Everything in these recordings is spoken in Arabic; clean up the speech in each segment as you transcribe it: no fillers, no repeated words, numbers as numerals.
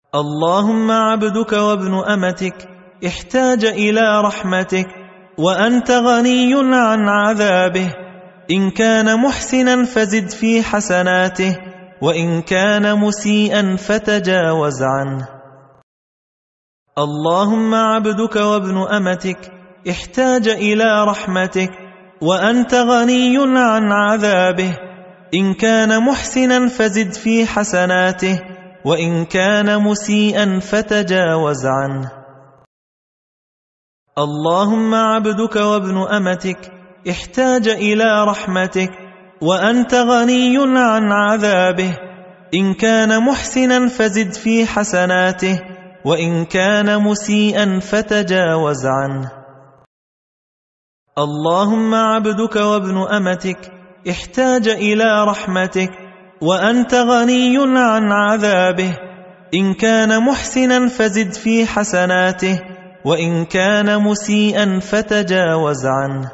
اللهم عبدك وابن أمتك احتاج إلى رحمتك وأنت غني عن عذابه، إن كان محسنا فزد في حسناته، وإن كان مسيئا فتجاوز عنه. اللهم عبدك وابن أمتك احتاج إلى رحمتك وأنت غني عن عذابه، إن كان محسنا فزد في حسناته، وإن كان مسيئا فتجاوز عنه. اللهم عبدك وابن أمتك احتاج إلى رحمتك وأنت غني عن عذابه، إن كان محسنا فزد في حسناته، وإن كان مسيئا فتجاوز عنه. اللهم عبدك وابن أمتك احتاج إلى رحمتك وأنت غني عن عذابه، إن كان محسنا فزد في حسناته، وإن كان مسيئا فتجاوز عنه.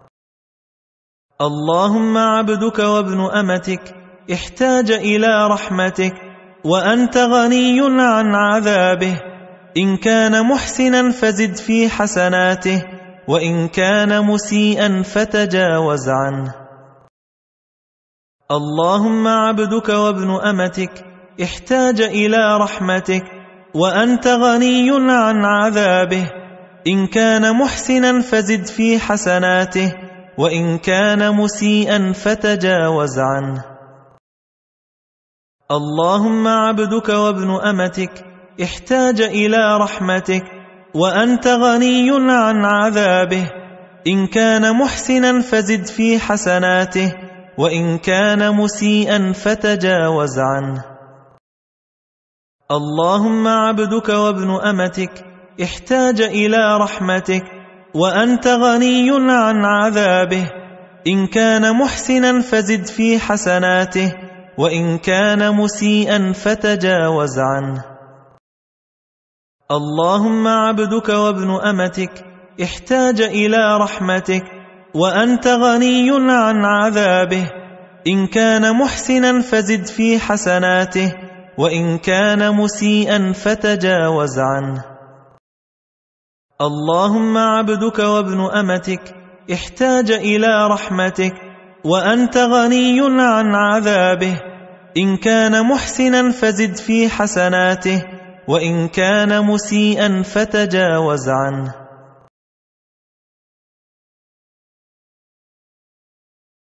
اللهم عبدك وابن أمتك احتاج إلى رحمتك وأنت غني عن عذابه، إن كان محسنا فزد في حسناته، وإن كان مسيئا فتجاوز عنه. اللهم عبدك وابن أمتك احتاج إلى رحمتك وأنت غني عن عذابه، إن كان محسنا فزد في حسناته، وإن كان مسيئا فتجاوز عنه. اللهم عبدك وابن أمتك احتاج إلى رحمتك وأنت غني عن عذابه، إن كان محسنا فزد في حسناته، وإن كان مسيئا فتجاوز عنه. اللهم عبدك وابن أمتك احتاج إلى رحمتك وأنت غني عن عذابه، إن كان محسنا فزد في حسناته، وإن كان مسيئا فتجاوز عنه. اللهم عبدك وابن أمتك احتاج إلى رحمتك وأنت غني عن عذابه، إن كان محسنا فزد في حسناته، وإن كان مسيئا فتجاوز عنه. اللهم عبدك وابن أمتك احتاج إلى رحمتك وأنت غني عن عذابه، إن كان محسنا فزد في حسناته، وإن كان مسيئا فتجاوز عنه.